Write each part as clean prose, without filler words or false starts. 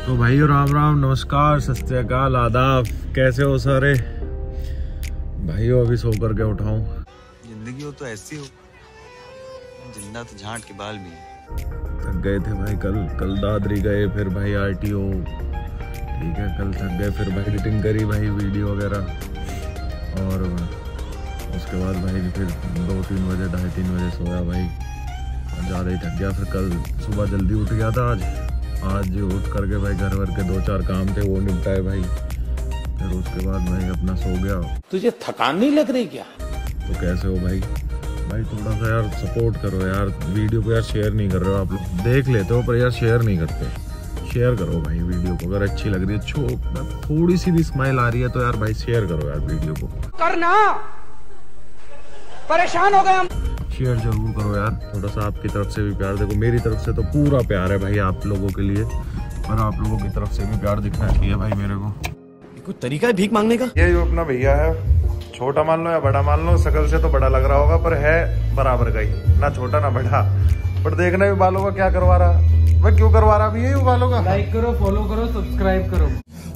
तो भाइयों राम राम, नमस्कार, सत श्री अकाल, आदाब। कैसे हो सारे भाइयों? अभी सो करके उठाऊं। जिंदगी हो तो ऐसी हो, जिंदा तो झांट के बाल भी है। थक गए थे भाई, कल दादरी गए, फिर भाई आरटीओ, ठीक है, कल थक गए, फिर भाई एडिटिंग करी भाई वीडियो वगैरह, और उसके बाद भाई फिर 2-3 बजे 2:30-3 बजे सोया भाई, ज़्यादा ही थक गया। फिर कल सुबह जल्दी उठ गया था, आज उठ करके भाई घर वर के 2-4 काम थे वो निपटाए भाई, फिर उसके बाद भाई अपना सो गया। तुझे थकान नहीं लग रही क्या? तो कैसे हो भाई? थोड़ा सा यार सपोर्ट करो यार, वीडियो को यार शेयर नहीं कर रहे हो आप लोग, देख लेते हो पर यार शेयर नहीं करते। शेयर करो भाई वीडियो को, अगर अच्छी लग रही है, थोड़ी सी भी स्माइल आ रही है तो यार भाई शेयर करो यार वीडियो को। करना परेशान हो गए हम। शेयर जरूर करो यार, थोड़ा सा आपकी तरफ से भी प्यार। देखो मेरी तरफ से तो पूरा प्यार है भाई आप लोगों के लिए, और आप लोगों की तरफ से भी प्यार दिखना चाहिए भाई मेरे को। कोई तरीका है भीख मांगने का? ये जो अपना भैया है, छोटा मान लो या बड़ा मान लो, शकल से तो बड़ा लग रहा होगा पर है बराबर का ही, ना छोटा ना बड़ा। पर देखना भी बालों का क्या करवा रहा, मैं क्यों करवा रहा भी है बालों का। लाइक करो, फॉलो करो, सब्सक्राइब करो।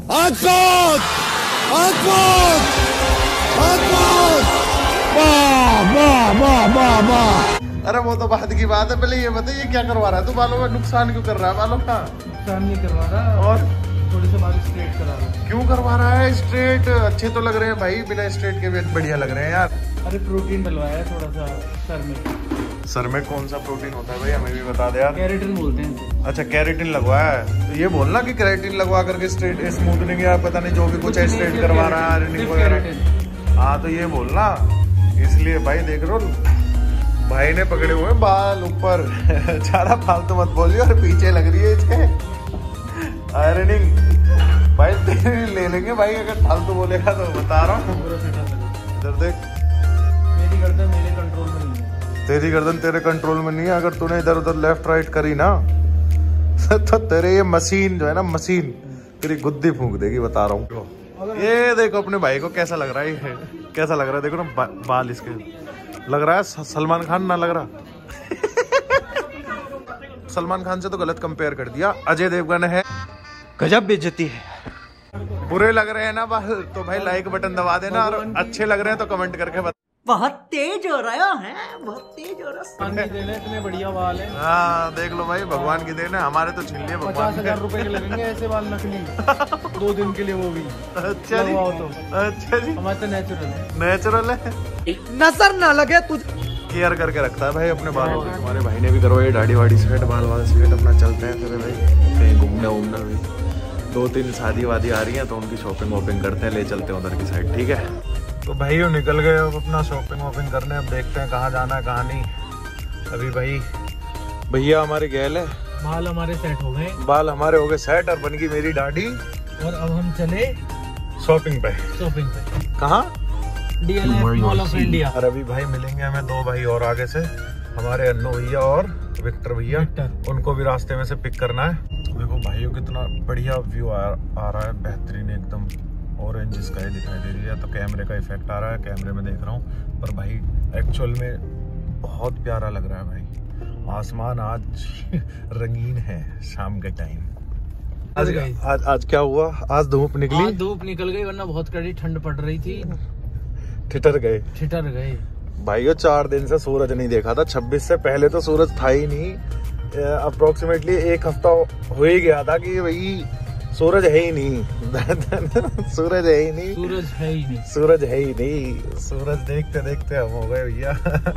अरे वो तो बात की बात है, पहले ये बताइए क्या करवा रहा है तू बालों में? नुकसान क्यों कर रहा है बालों का? नुकसान नहीं करवा रहा, और थोड़े से बाल स्ट्रेट करा रहा। क्यों करवा रहा है स्ट्रेट? अच्छे तो लग रहे हैं भाई, बिना स्ट्रेट के भी बढ़िया लग रहे हैं यार। अरे प्रोटीन डलवाया है थोड़ा सा सर में। सर में कौन सा प्रोटीन होता है भाई, हमें भी बता दे यार। केराटिन बोलते हैं। अच्छा केराटिन लगवाया है, तो ये बोलना कि केराटिन लगवा करके स्ट्रेट स्मूथनिंग या पता नहीं जो भी कुछ है स्ट्रेट करवा रहा है, आयरनिंग वगैरह। हाँ तो ये बोलना, इसलिए भाई देख रो भाई ने पकड़े हुए बाल ऊपर। ज्यादा फालतू मत बोलिए, और पीछे लग रही है इसके आयरनिंग। भाई ले लेंगे भाई अगर फालतू बोलेगा तो, बता रहा हूँ। इधर देख, मेरी गर्दन मेरे कंट्रोल में नहीं है। तेरी गर्दन तेरे कंट्रोल में नहीं है, अगर तूने इधर उधर लेफ्ट राइट करी ना तो तेरे ये मशीन जो है ना, मशीन तेरी गुद्दी फूंक देगी, बता रहा हूँ। ये देखो अपने भाई को कैसा लग रहा है, कैसा लग रहा है देखो ना, बाल इसके लग रहा है सलमान खान ना लग रहा। सलमान खान से तो गलत कंपेयर कर दिया, अजय देवगन है। गजब बेइज्जती है। बुरे लग रहे हैं ना बाल तो भाई लाइक बटन दबा देना, और अच्छे लग रहे हैं तो कमेंट करके बता। बहुत तेज हो रहा है, बहुत तेज हो रहा है। इतने बढ़िया बाल है। हाँ देख लो भाई, भगवान की देन है, हमारे तो छीन लिए भगवान। 50,000 रुपए के लगेंगे ऐसे बाल नकली 2 दिन के लिए, वो भी। अच्छा जी, तो अच्छा जी, हमारे तो नेचुरल है। नेचुरल है, नजर ना लगे तुझ। केयर करके रखता है भाई अपने बालों की। हमारे भाई ने भी करो ये दाढ़ी वाड़ी सेट, बाल वाल सेट, अपना चलते हैं फिर भाई कहीं घूमने वूमने भाई। 2-3 शादी वादी आ रही है तो उनकी शॉपिंग वॉपिंग करते हैं, ले चलते हैं उधर की साइड, ठीक है। तो भाई निकल गए अब अपना शॉपिंग वॉपिंग करने, अब देखते हैं कहाँ जाना है कहाँ नहीं। अभी भाई भैया हमारे गैल है, बाल हमारे सेट हो गए, बाल हमारे हो गए सेट, और बन गई मेरी दाढ़ी, और अब हम चले शॉपिंग पे। कहाँ? DLF mall of India. और अभी भाई मिलेंगे हमें 2 भाई और आगे से, हमारे अन्नू भैया और विक्टर भैया, उनको भी रास्ते में से पिक करना है। देखो भाइयों कितना बढ़िया व्यू आ रहा है, बेहतरीन एकदम, ऑरेंज स्काई दिखाई दे रही है। तो कैमरे का इफेक्ट आ रहा है, कैमरे में देख रहा हूँ, पर भाई एक्चुअल में बहुत प्यारा लग रहा है भाई। आसमान आज रंगीन है शाम के टाइम। आज क्या हुआ? आज धूप निकली, धूप निकल गई, वरना बहुत कड़ी ठंड पड़ रही थी। ठिठर गए भाइयों, 4 दिन से सूरज नहीं देखा था। 26 से पहले तो सूरज था ही नहीं, अप्रोक्सीमेटली 1 हफ्ता हो ही गया था कि भाई सूरज है ही नहीं। सूरज है ही नहीं, सूरज देखते देखते हम हो गए भैया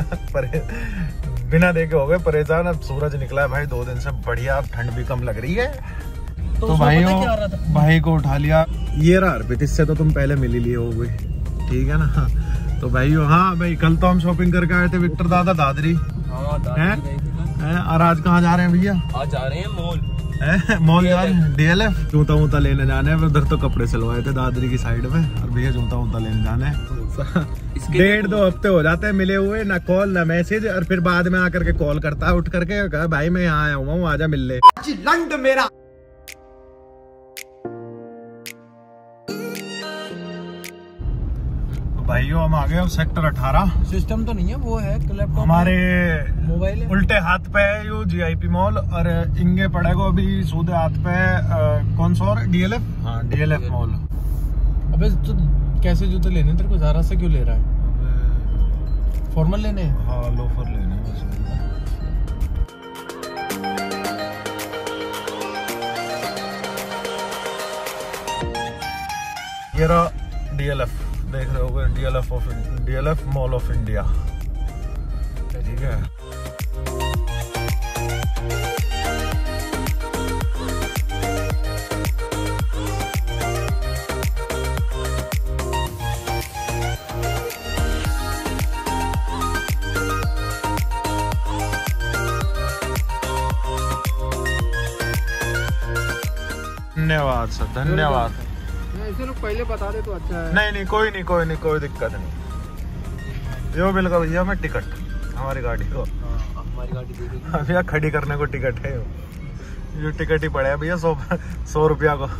बिना देखे हो गए परेशान। अब सूरज निकला है भाई 2 दिन से बढ़िया, अब ठंड भी कम लग रही है। तो भाई को उठा लिया, ये रहा अर्पित, इससे तो तुम पहले मिल ही लिए हो गए, ठीक है ना। तो भाई हाँ भाई, कल तो हम शॉपिंग करके आए थे विक्टर दादा दादरी, और आज कहाँ जा रहे हैं भैया? आज जा रहे हैं मॉल यार, DLF जूता वूता लेने जाने हैं। उधर तो कपड़े सिलवाए थे दादरी की साइड में, और भैया जूता वूता लेने जाने हैं। 1.5-2 हफ्ते हो जाते हैं मिले हुए, ना कॉल ना मैसेज, और फिर बाद में आकर के कॉल करता है उठ करके, कहा भाई मैं यहाँ आया हुआ हूँ, आजा मिल ले। लंड मेरा भाइयों हम आ गए सेक्टर 18। सिस्टम तो नहीं है, वो है लैपटॉप, हमारे मोबाइल है। उल्टे हाथ पे है यू GIP मॉल और इंगे पड़ेगा अभी सूधे हाथ पे कौन सा और DLF। हाँ DLF मॉल। अबे तो कैसे जूते लेने तेरे को, ज़ारा से क्यों ले रहा है? फॉर्मल लेने हैं? हाँ लोफर लेने हैं बस। ये रहा DLF, देख रहे होगे DLF मॉल ऑफ इंडिया, ठीक है। धन्यवाद सर, धन्यवाद। ऐसे लोग पहले बता दे तो अच्छा है। नहीं कोई दिक्कत नहीं। यो बिल का भैया मैं टिकट हमारी गाड़ी को, हमारी गाड़ी दे देगी भैया खड़ी करने को टिकट है यो टिकट ही पड़े है भैया 100 रुपया को।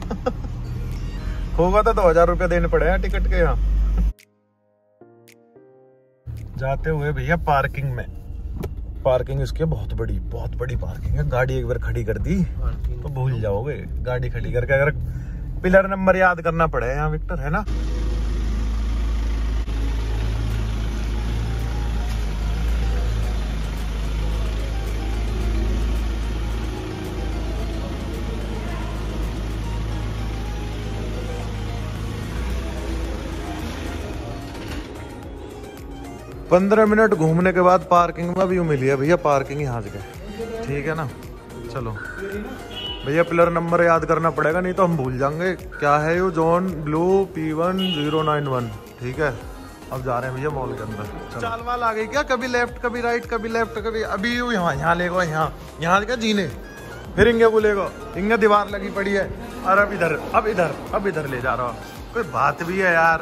होगा तो 2000 रुपया देने पड़े हैं टिकट के। यहाँ जाते हुए भैया पार्किंग में, पार्किंग इसकी बहुत बड़ी पार्किंग है। गाड़ी एक बार खड़ी कर दी तो भूल जाओगे। गाड़ी खड़ी करके अगर पिलर नंबर याद करना पड़े यहाँ विक्टर, है ना। पंद्रह मिनट घूमने के बाद पार्किंग में व्यू मिली है भैया। पार्किंग यहाँ से गए, ठीक है ना। चलो भैया पिलर नंबर याद करना पड़ेगा, नहीं तो हम भूल जाएंगे। क्या है ये, जॉन ब्लू P1091, ठीक है। अब जा रहे हैं भैया मॉल के अंदर। चाल वाल आ गई क्या, कभी लेफ्ट कभी राइट, कभी लेफ्ट कभी अभी यू। यहाँ लेगा, यहाँ क्या जीने, फिर इंगे बोलेगा इंगे दीवार लगी पड़ी है और अब इधर ले जा रहा हूँ। कोई बात भी है यार।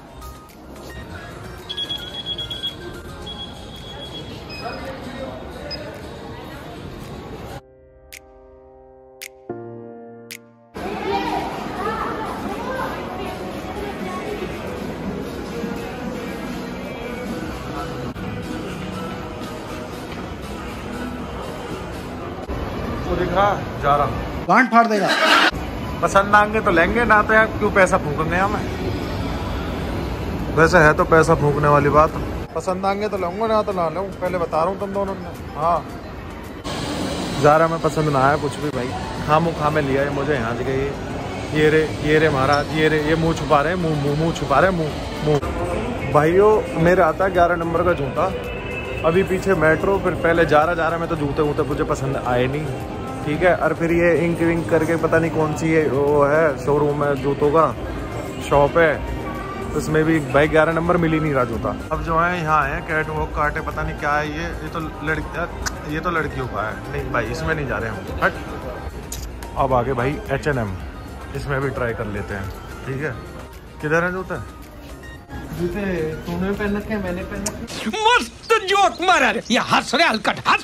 दिख रहा जा रहा, गांड फाड़ देगा। पसंद आएंगे तो लेंगे, ना तो यार क्यों पैसा फूकेंगे हमें। वैसे है तो पैसा फूकने वाली बात। पसंद आएंगे तो लूंगा, ना तो ना लूँ, पहले बता रहा हूँ तुम दोनों ने। हाँ ज़ारा में पसंद ना आया कुछ भी भाई, खा में लिया है मुझे यहाँ से गई। ये रे महाराज, ये मुँह छुपा रहे हैं, मुँह छुपा रहे हैं, मुँह। भाइयों मेरे आता है 11 नंबर का जूता, अभी पीछे मेट्रो, फिर पहले जा रहा में तो जूते मुझे पसंद आए नहीं, ठीक है। और फिर ये इंक विंक करके पता नहीं कौन सी है वो है शोरूम है जूतों का, शॉप है, उसमें भी भाई 11 नंबर मिल ही नहीं रहा जूता। अब जो है यहाँ है कैट वॉक काटे, पता नहीं क्या है ये तो लड़कियों का है। नहीं भाई इसमें नहीं जा रहे हम, हट। अब आगे भाई H&M, इसमें भी ट्राई कर लेते हैं, ठीक है। किधर है जूते? जूते तूने पहन रखे, मैंने पहन रखे। मस्त जोक मारा रे, ये हंस रहे हलकट हंस।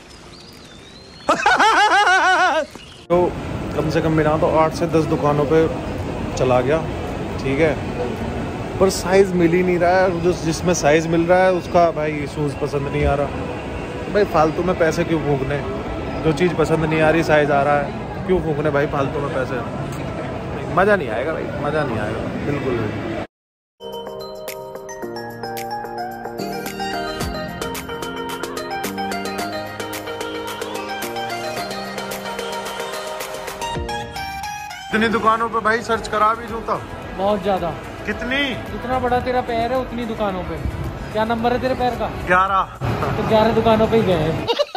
तो कम से कम मेरा तो 8 से 10 दुकानों पे चला गया, ठीक है, पर साइज मिल ही नहीं रहा है। जो जिसमें साइज मिल रहा है उसका भाई शूज़ पसंद नहीं आ रहा। भाई फालतू में पैसे क्यों फूकने, जो चीज़ पसंद नहीं आ रही साइज आ रहा है, क्यों फूकने भाई फालतू में पैसे। मज़ा नहीं आएगा भाई, मज़ा नहीं आएगा बिल्कुल भी। कितनी दुकानों पे भाई सर्च करा भी जूता? बहुत ज्यादा। कितनी? जितना बड़ा तेरा पैर है उतनी दुकानों पे। क्या नंबर है तेरे पैर का? 11। तो 11 दुकानों पे ही गए।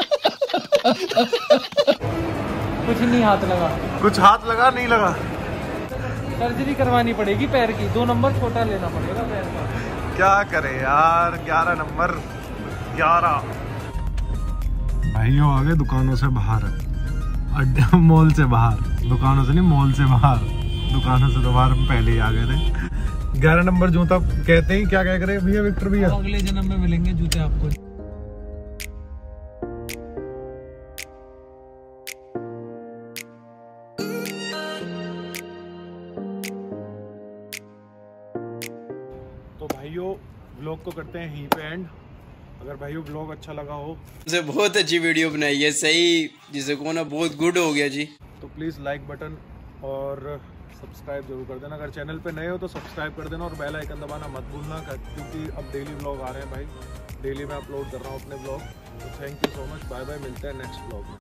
कुछ नहीं हाथ लगा। कुछ हाथ लगा नहीं लगा? सर्जरी करवानी पड़ेगी पैर की, 2 नंबर छोटा लेना पड़ेगा पैर का। क्या करे यार, 11 नंबर 11। भाइयों आगे दुकानों से बाहर, अड्डा मॉल से बाहर, दुकानों से नहीं मॉल से बाहर, दुकानों से तो बाहर हम पहले ही आ गए थे। 11 नंबर जूता कहते ही क्या कह रहे भैया विक्टर भैया? अगले जन्म में मिलेंगे जूते आपको। तो भाइयों ब्लॉग को करते हैं यहीं पे एंड। अगर भाइयों ब्लॉग अच्छा लगा हो, मुझे बहुत अच्छी वीडियो बनाई है, सही जिसे को ना बहुत गुड हो गया जी, तो प्लीज़ लाइक बटन और सब्सक्राइब जरूर कर देना। अगर चैनल पे नए हो तो सब्सक्राइब कर देना और बेल आइकन दबाना मत भूलना, क्योंकि अब डेली ब्लॉग आ रहे हैं भाई, डेली मैं अपलोड कर रहा हूँ अपने ब्लॉग। तो thank you so much, bye bye, मिलते हैं नेक्स्ट ब्लॉग में।